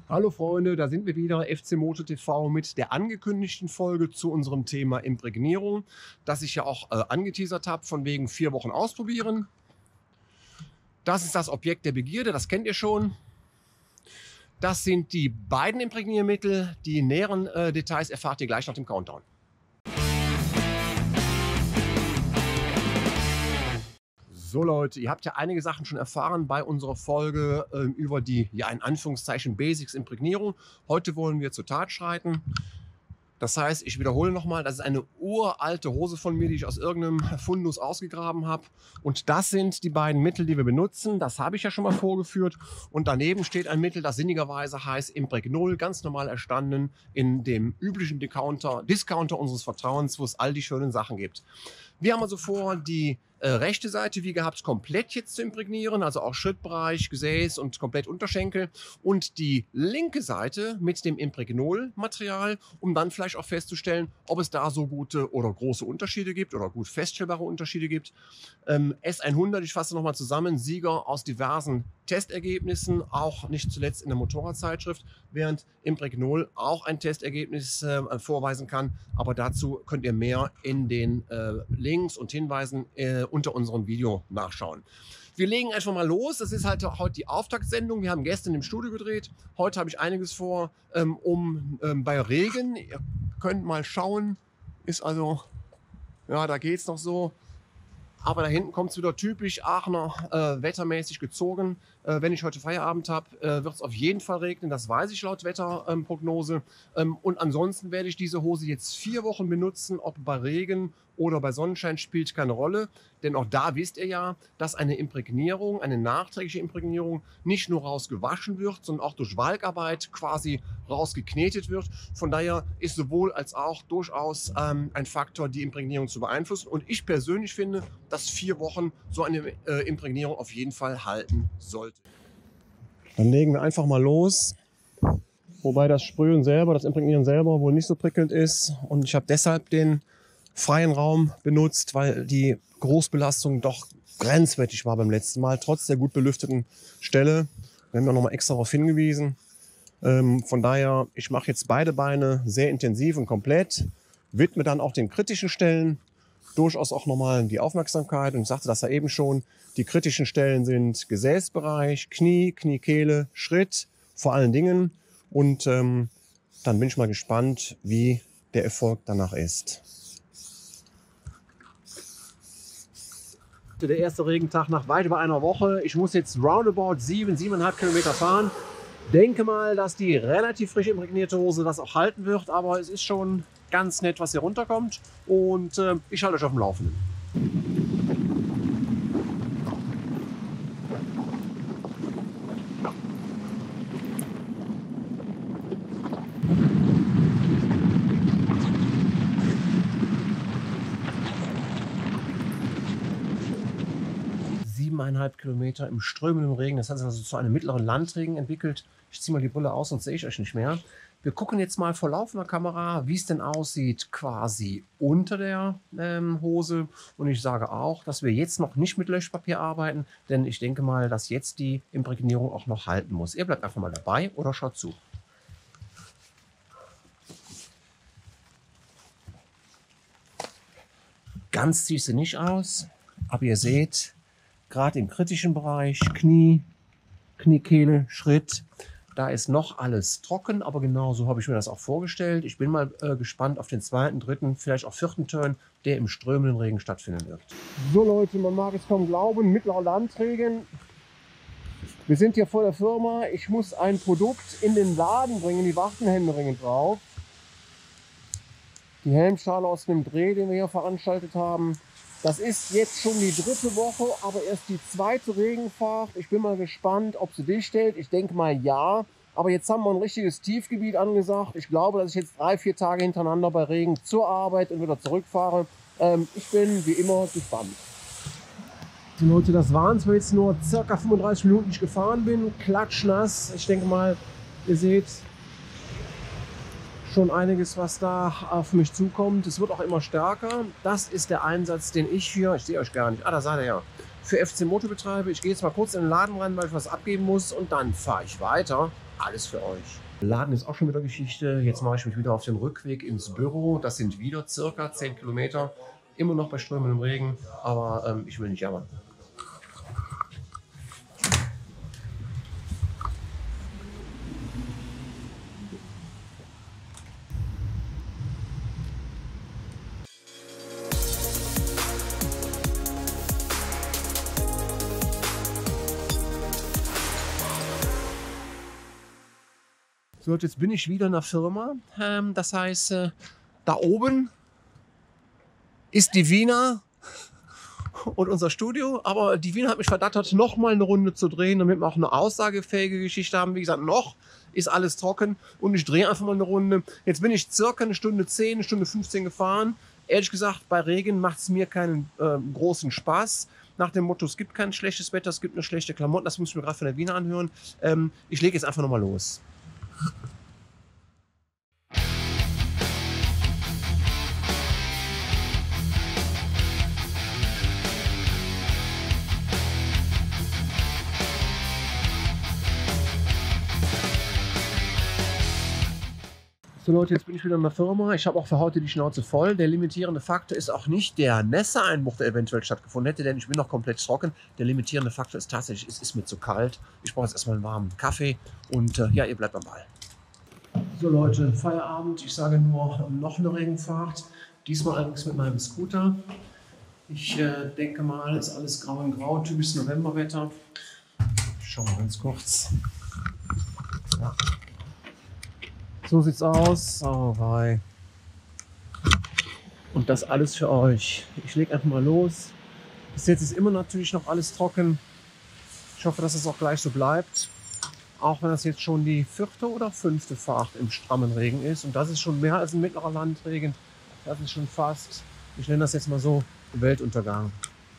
Hallo Freunde, da sind wir wieder, FC Moto TV mit der angekündigten Folge zu unserem Thema Imprägnierung, das ich ja auch angeteasert habe, von wegen 4 Wochen ausprobieren. Das ist das Objekt der Begierde, das kennt ihr schon. Das sind die beiden Imprägniermittel, die näheren Details erfahrt ihr gleich nach dem Countdown. So Leute, ihr habt ja einige Sachen schon erfahren bei unserer Folge über die, ja in Anführungszeichen, Basics Imprägnierung. Heute wollen wir zur Tat schreiten. Das heißt, ich wiederhole nochmal, das ist eine uralte Hose von mir, die ich aus irgendeinem Fundus ausgegraben habe. Und das sind die beiden Mittel, die wir benutzen. Das habe ich ja schon mal vorgeführt. Und daneben steht ein Mittel, das sinnigerweise heißt Impregnol, ganz normal erstanden in dem üblichen Discounter unseres Vertrauens, wo es all die schönen Sachen gibt. Wir haben also vor, die rechte Seite, wie gehabt, komplett jetzt zu imprägnieren, also auch Schrittbereich, Gesäß und komplett Unterschenkel, und die linke Seite mit dem Impregnol-Material, um dann vielleicht auch festzustellen, ob es da so gute oder große Unterschiede gibt oder gut feststellbare Unterschiede gibt. S100, ich fasse nochmal zusammen, Sieger aus diversen Testergebnissen, auch nicht zuletzt in der Motorradzeitschrift, während Impregnol auch ein Testergebnis vorweisen kann, aber dazu könnt ihr mehr in den Links und Hinweisen unter unserem Video nachschauen. Wir legen einfach mal los. Das ist halt heute die Auftaktsendung. Wir haben gestern im Studio gedreht. Heute habe ich einiges vor, bei Regen. Ihr könnt mal schauen. Ist also, ja, da geht es noch so. Aber da hinten kommt es wieder typisch Aachener wettermäßig gezogen. Wenn ich heute Feierabend habe, wird es auf jeden Fall regnen. Das weiß ich laut Wetterprognose. Und ansonsten werde ich diese Hose jetzt 4 Wochen benutzen. Ob bei Regen oder bei Sonnenschein spielt keine Rolle. Denn auch da wisst ihr ja, dass eine Imprägnierung, eine nachträgliche Imprägnierung nicht nur rausgewaschen wird, sondern auch durch Walkarbeit quasi rausgeknetet wird. Von daher ist sowohl als auch durchaus ein Faktor, die Imprägnierung zu beeinflussen. Und ich persönlich finde, dass 4 Wochen so eine Imprägnierung auf jeden Fall halten sollte. Dann legen wir einfach mal los. Wobei das Sprühen selber, das Imprägnieren selber wohl nicht so prickelnd ist. Und ich habe deshalb den freien Raum benutzt, weil die Großbelastung doch grenzwertig war beim letzten Mal, trotz der gut belüfteten Stelle. Wir haben ja nochmal extra darauf hingewiesen. Von daher, ich mache jetzt beide Beine sehr intensiv und komplett, widme dann auch den kritischen Stellen durchaus auch nochmal die Aufmerksamkeit. Und ich sagte das ja eben schon, die kritischen Stellen sind Gesäßbereich, Knie, Kniekehle, Schritt, vor allen Dingen. Und dann bin ich mal gespannt, wie der Erfolg danach ist. Der erste Regentag nach weit über einer Woche. Ich muss jetzt roundabout 7,5 Kilometer fahren. Denke mal, dass die relativ frisch imprägnierte Hose das auch halten wird, aber es ist schon ganz nett, was hier runterkommt, und ich halte euch auf dem Laufenden. Kilometer im strömenden Regen. Das hat sich also zu einem mittleren Landregen entwickelt. Ich ziehe mal die Brille aus, sonst sehe ich euch nicht mehr. Wir gucken jetzt mal vor laufender Kamera, wie es denn aussieht, quasi unter der Hose. Und ich sage auch, dass wir jetzt noch nicht mit Löschpapier arbeiten, denn ich denke mal, dass jetzt die Imprägnierung auch noch halten muss. Ihr bleibt einfach mal dabei oder schaut zu. Ganz zieht sie nicht aus, aber ihr seht, gerade im kritischen Bereich, Knie, Kniekehle, Schritt, da ist noch alles trocken, aber genau so habe ich mir das auch vorgestellt. Ich bin mal gespannt auf den 2., 3., vielleicht auch 4. Turn, der im strömenden Regen stattfinden wird. So Leute, man mag es kaum glauben, mittlerer Landregen. Wir sind hier vor der Firma. Ich muss ein Produkt in den Laden bringen, die warten händeringend drauf. Die Helmschale aus dem Dreh, den wir hier veranstaltet haben. Das ist jetzt schon die 3. Woche, aber erst die 2. Regenfahrt. Ich bin mal gespannt, ob sie dicht hält. Ich denke mal ja. Aber jetzt haben wir ein richtiges Tiefgebiet angesagt. Ich glaube, dass ich jetzt 3, 4 Tage hintereinander bei Regen zur Arbeit und wieder zurückfahre. Ich bin wie immer gespannt. So Leute, das waren zwar jetzt nur ca. 35 Minuten, die ich gefahren bin. Klatschnass. Ich denke mal, ihr seht schon einiges, was da auf mich zukommt. Es wird auch immer stärker. Das ist der Einsatz, den ich hier, ich sehe euch gar nicht, da seid ihr ja, für FC Moto betreibe. Ich gehe jetzt mal kurz in den Laden rein, weil ich was abgeben muss, und dann fahre ich weiter alles für euch. Laden ist auch schon wieder Geschichte. Jetzt mache ich mich wieder auf den Rückweg ins Büro. Das sind wieder circa 10 Kilometer. Immer noch bei strömendem Regen, aber ich will nicht jammern. So, jetzt bin ich wieder in der Firma. Das heißt, da oben ist die Wiener und unser Studio. Aber die Wiener hat mich verdattert, noch mal eine Runde zu drehen, damit wir auch eine aussagefähige Geschichte haben. Wie gesagt, noch ist alles trocken und ich drehe einfach mal eine Runde. Jetzt bin ich circa eine Stunde 10, eine Stunde 15 gefahren. Ehrlich gesagt, bei Regen macht es mir keinen großen Spaß. Nach dem Motto, es gibt kein schlechtes Wetter, es gibt nur schlechte Klamotten. Das muss ich mir gerade von der Wiener anhören. Ich lege jetzt einfach noch mal los. So Leute, jetzt bin ich wieder in der Firma. Ich habe auch für heute die Schnauze voll. Der limitierende Faktor ist auch nicht der Nässe-Einbruch, der eventuell stattgefunden hätte, denn ich bin noch komplett trocken. Der limitierende Faktor ist tatsächlich, es ist mir zu kalt. Ich brauche jetzt erstmal einen warmen Kaffee und ja, ihr bleibt am Ball. So Leute, Feierabend. Ich sage nur, noch eine Regenfahrt. Diesmal allerdings mit meinem Scooter. Ich denke mal, ist alles grau in grau, typisches Novemberwetter. Schauen wir mal ganz kurz. Ja. So sieht's aus. Oh, wei. Und das alles für euch. Ich lege einfach mal los. Bis jetzt ist immer natürlich noch alles trocken. Ich hoffe, dass es auch gleich so bleibt. Auch wenn das jetzt schon die 4. oder 5. Fahrt im strammen Regen ist. Und das ist schon mehr als ein mittlerer Landregen. Das ist schon fast, ich nenne das jetzt mal so, Weltuntergang.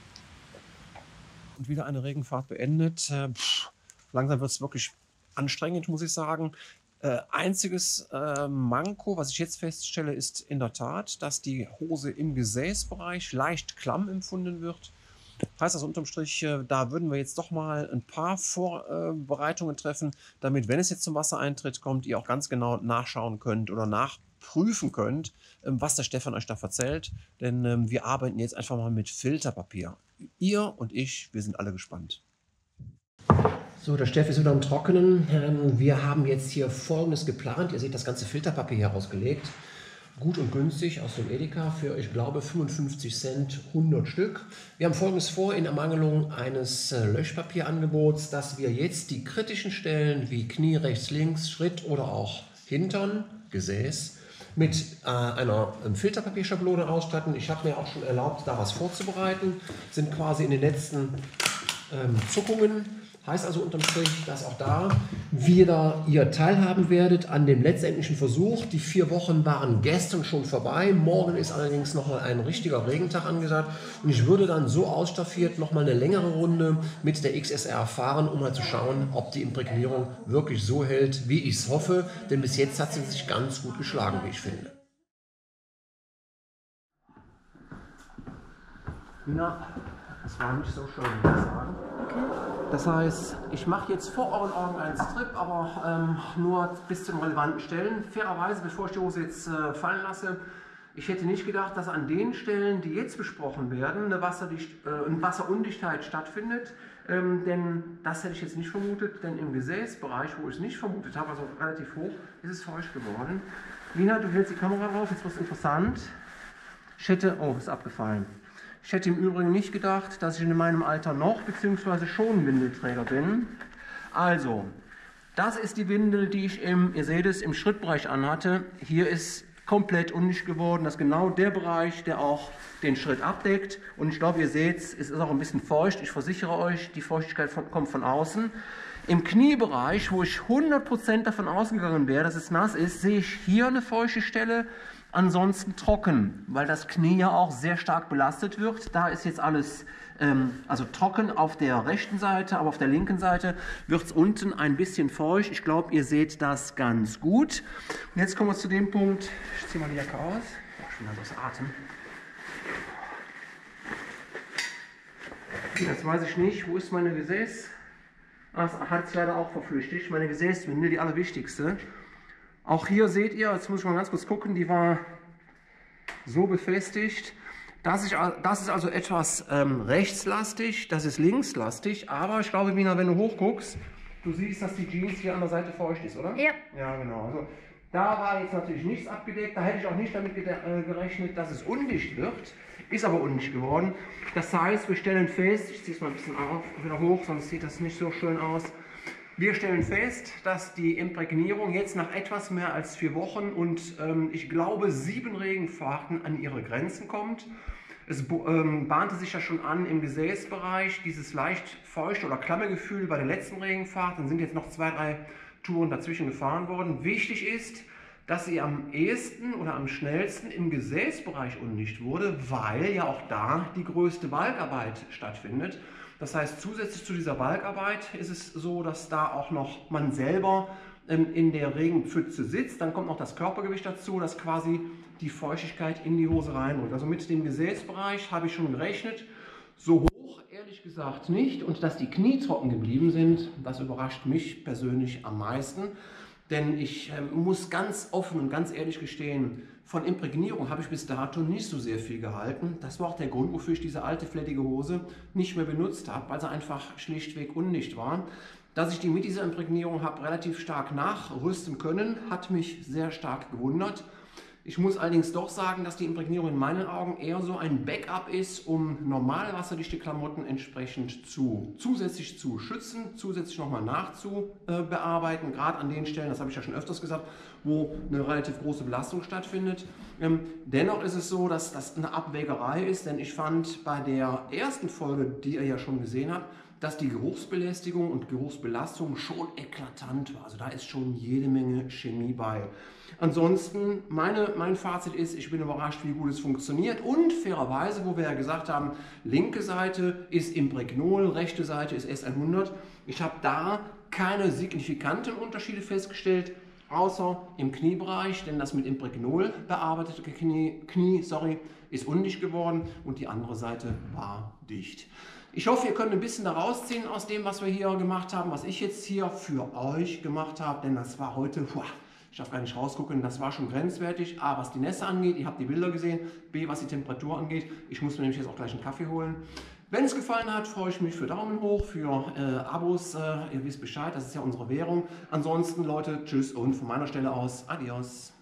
Und wieder eine Regenfahrt beendet. Langsam wird es wirklich anstrengend, muss ich sagen. Einziges Manko, was ich jetzt feststelle, ist in der Tat, dass die Hose im Gesäßbereich leicht klamm empfunden wird. Heißt also unterm Strich, da würden wir jetzt doch mal ein paar Vorbereitungen treffen, damit, wenn es jetzt zum Wassereintritt kommt, ihr auch ganz genau nachschauen könnt oder nachprüfen könnt, was der Stefan euch da erzählt. Denn wir arbeiten jetzt einfach mal mit Filterpapier. Ihr und ich, wir sind alle gespannt. So, der Steff ist wieder im Trockenen. Wir haben jetzt hier Folgendes geplant. Ihr seht das ganze Filterpapier hier rausgelegt. Gut und günstig aus dem Edeka für, ich glaube, 55 Cent 100 Stück. Wir haben Folgendes vor, in Ermangelung eines Löschpapierangebots, dass wir jetzt die kritischen Stellen wie Knie, rechts, links, Schritt oder auch Hintern, Gesäß, mit einer Filterpapierschablone ausstatten. Ich habe mir auch schon erlaubt, da was vorzubereiten. Sind quasi in den letzten Zuckungen. Heißt also unterm Strich, dass auch da wieder ihr teilhaben werdet an dem letztendlichen Versuch. Die 4 Wochen waren gestern schon vorbei. Morgen ist allerdings nochmal ein richtiger Regentag angesagt. Und ich würde dann so ausstaffiert nochmal eine längere Runde mit der XSR fahren, um mal zu schauen, ob die Imprägnierung wirklich so hält, wie ich es hoffe. Denn bis jetzt hat sie sich ganz gut geschlagen, wie ich finde. Na, das war nicht so schön, muss ich sagen. Das heißt, ich mache jetzt vor euren Augen einen Strip, aber nur bis zu den relevanten Stellen. Fairerweise, bevor ich die Hose jetzt fallen lasse, ich hätte nicht gedacht, dass an den Stellen, die jetzt besprochen werden, eine Wasserundichtheit stattfindet. Denn das hätte ich jetzt nicht vermutet, denn im Gesäßbereich, wo ich es nicht vermutet habe, also relativ hoch, ist es feucht geworden. Lina, du hältst die Kamera drauf, jetzt wird es interessant. Oh, ist abgefallen. Ich hätte im Übrigen nicht gedacht, dass ich in meinem Alter noch bzw. schon Windelträger bin. Also, das ist die Windel, die ich ihr seht es, im Schrittbereich anhatte. Hier ist komplett undicht geworden. Das ist genau der Bereich, der auch den Schritt abdeckt. Und ich glaube, ihr seht es ist auch ein bisschen feucht. Ich versichere euch, die Feuchtigkeit kommt von außen. Im Kniebereich, wo ich 100% davon ausgegangen wäre, dass es nass ist, sehe ich hier eine feuchte Stelle. Ansonsten trocken, weil das Knie ja auch sehr stark belastet wird. Da ist jetzt alles also trocken auf der rechten Seite, aber auf der linken Seite wird es unten ein bisschen feucht. Ich glaube, ihr seht das ganz gut. Und jetzt kommen wir zu dem Punkt, ich ziehe mal die Jacke aus. Ich bin ganz außer Atem. Jetzt weiß ich nicht, wo ist meine Gesäß? Das hat sich leider auch verflüchtigt. Meine Gesäßwindel, die allerwichtigste. Auch hier seht ihr, jetzt muss ich mal ganz kurz gucken, die war so befestigt. Das ist also etwas rechtslastig, das ist linkslastig, aber ich glaube, Mina, wenn du hochguckst, du siehst, dass die Jeans hier an der Seite feucht ist, oder? Ja. Ja, genau. Also, da war jetzt natürlich nichts abgedeckt, da hätte ich auch nicht damit gerechnet, dass es undicht wird, ist aber undicht geworden. Das heißt, wir stellen fest, ich ziehe es mal ein bisschen auf, wieder hoch, sonst sieht das nicht so schön aus. Wir stellen fest, dass die Imprägnierung jetzt nach etwas mehr als 4 Wochen und ich glaube 7 Regenfahrten an ihre Grenzen kommt. Es bahnte sich ja schon an im Gesäßbereich, dieses leicht feuchte oder klamme Gefühl bei der letzten Regenfahrt. Dann sind jetzt noch 2, 3 Touren dazwischen gefahren worden. Wichtig ist, dass sie am ehesten oder am schnellsten im Gesäßbereich undicht wurde, weil ja auch da die größte Balkarbeit stattfindet. Das heißt, zusätzlich zu dieser Balkarbeit ist es so, dass da auch noch man selber in der Regenpfütze sitzt. Dann kommt noch das Körpergewicht dazu, das quasi die Feuchtigkeit in die Hose reinholt. Also mit dem Gesäßbereich habe ich schon gerechnet. So hoch ehrlich gesagt nicht. Und dass die Knie trocken geblieben sind, das überrascht mich persönlich am meisten. Denn ich muss ganz offen und ganz ehrlich gestehen, von Imprägnierung habe ich bis dato nicht so sehr viel gehalten. Das war auch der Grund, wofür ich diese alte flettige Hose nicht mehr benutzt habe, weil sie einfach schlichtweg undicht war. Dass ich die mit dieser Imprägnierung habe relativ stark nachrüsten können, hat mich sehr stark gewundert. Ich muss allerdings doch sagen, dass die Imprägnierung in meinen Augen eher so ein Backup ist, um normale wasserdichte Klamotten entsprechend zusätzlich zu schützen, zusätzlich nochmal nachzubearbeiten, gerade an den Stellen, das habe ich ja schon öfters gesagt, wo eine relativ große Belastung stattfindet. Dennoch ist es so, dass das eine Abwägerei ist, denn ich fand bei der ersten Folge, die ihr ja schon gesehen habt, dass die Geruchsbelästigung und Geruchsbelastung schon eklatant war. Also da ist schon jede Menge Chemie bei. Ansonsten, mein Fazit ist, ich bin überrascht, wie gut es funktioniert und fairerweise, wo wir ja gesagt haben, linke Seite ist Impregnol, rechte Seite ist S100. Ich habe da keine signifikanten Unterschiede festgestellt, außer im Kniebereich, denn das mit Impregnol bearbeitete Knie ist undicht geworden und die andere Seite war dicht. Ich hoffe, ihr könnt ein bisschen daraus ziehen aus dem, was wir hier gemacht haben, was ich jetzt hier für euch gemacht habe, denn das war heute, ich darf gar nicht rausgucken, das war schon grenzwertig. A, was die Nässe angeht, ihr habt die Bilder gesehen, B, was die Temperatur angeht. Ich muss mir nämlich jetzt auch gleich einen Kaffee holen. Wenn es gefallen hat, freue ich mich für Daumen hoch, für Abos, ihr wisst Bescheid, das ist ja unsere Währung. Ansonsten, Leute, tschüss und von meiner Stelle aus, adios.